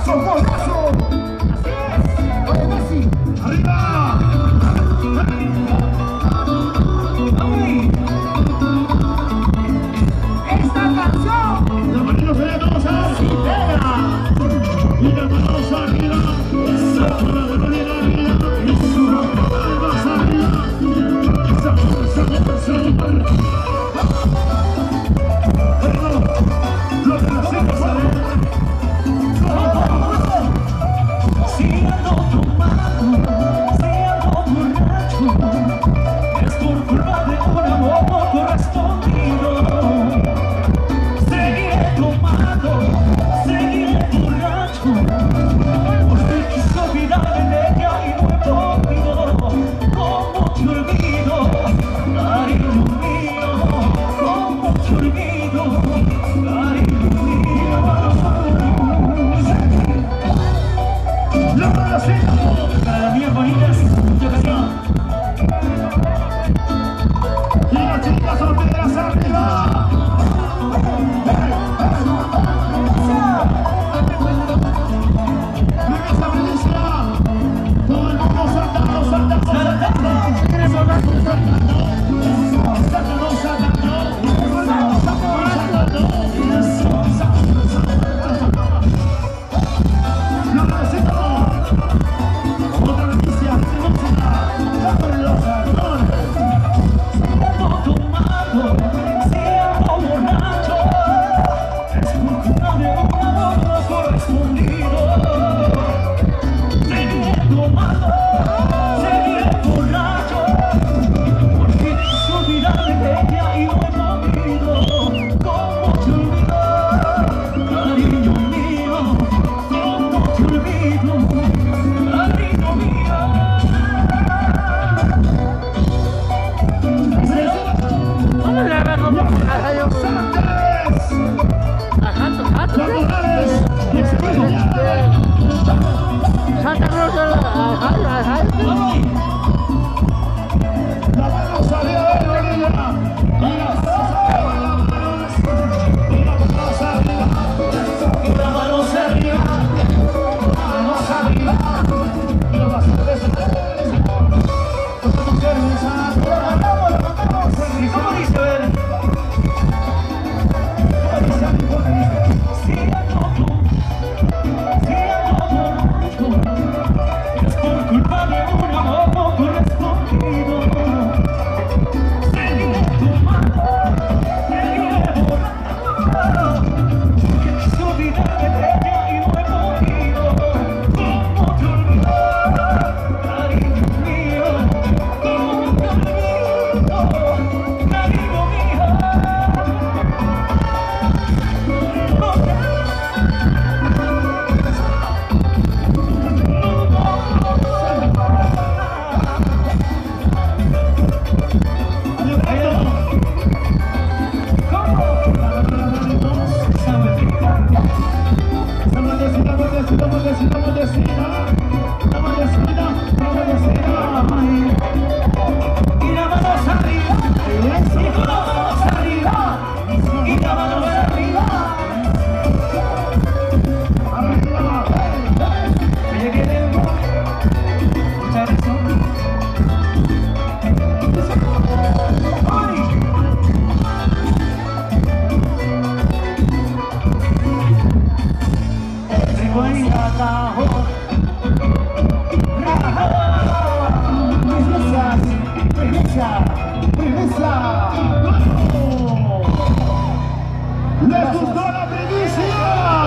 ¿Les gustó la primicia?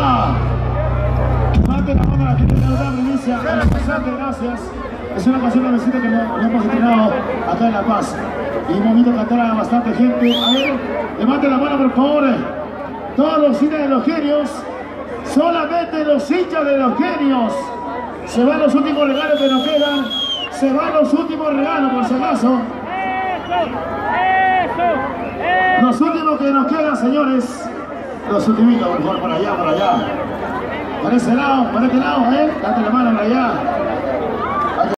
Mate la mano a la gente que nos da primicia. Bastante gracias. Es una canción nuevecita que no hemos estrenado acá en La Paz. Y hemos visto cantar a bastante gente. A ver, levanten la mano por favor. Todos los hinchas de los genios. Solamente los hinchas de los genios. Se van los últimos regalos que nos quedan. Se van los últimos regalos por si acaso. Los últimos que nos quedan, señores. Los ultimitos, por favor, para allá, para allá. Para ese lado, para este lado, date la mano para allá.